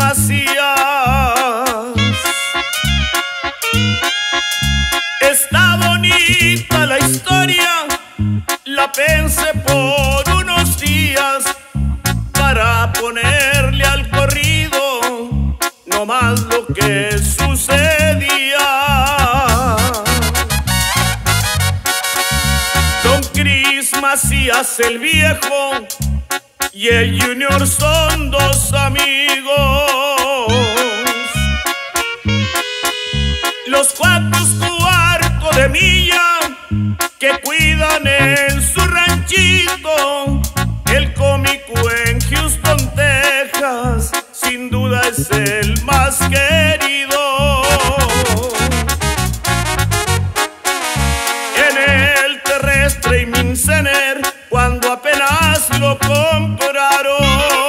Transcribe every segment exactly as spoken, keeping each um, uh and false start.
Macías. Está bonita la historia, la pensé por unos días para ponerle al corrido no más lo que sucedía. Don Cris Macías el viejo y el Junior son dos amigos. Los cuantos cuartos de milla que cuidan en su ranchito, el cómico en Houston, Texas, sin duda es el más querido. En el terrestre y Mincener, cuando apenas lo compraron,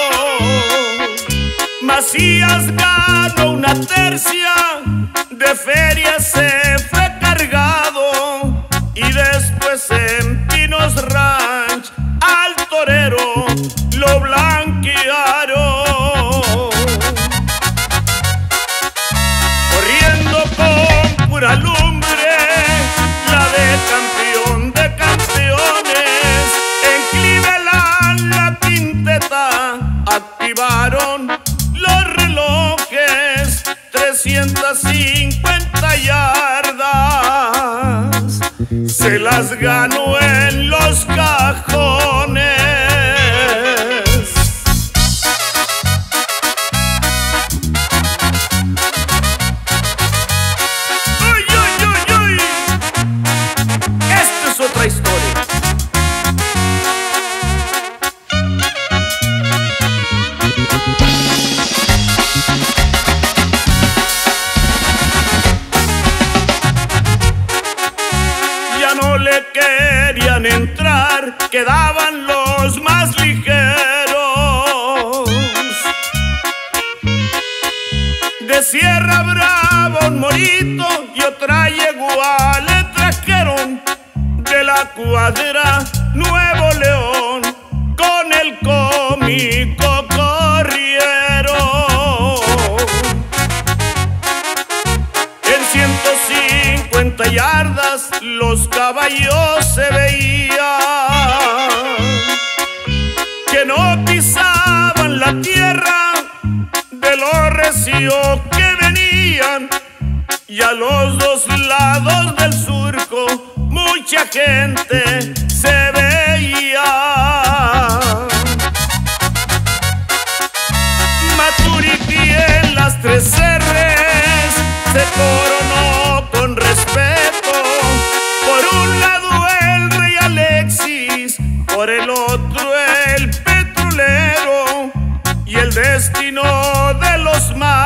Macías ganó una tercia de feria, se fue cargado, y después en Pinos Ranch al torero lo blanquearon. Corriendo con pura lumbre, la de campeón de campeones, en Cleveland la quinteta activaron los relojes, trescientas cincuenta yardas se las ganó en los cajones. ¡Uy, uy, uy, uy! Esta es otra historia. No le querían entrar, quedaban los más ligeros. De Sierra Brava un morito y otra yegua le trajeron de la cuadra Nuevo León, con el cómico corrieron. En ciento cincuenta yardas los caballos se veían que no pisaban la tierra de lo recio que venían, y a los dos lados del surco mucha gente se veía. Maturity en las tres R's se coronó con respeto. Por un lado el rey Alexis, por el otro el petrolero, y el destino de los mares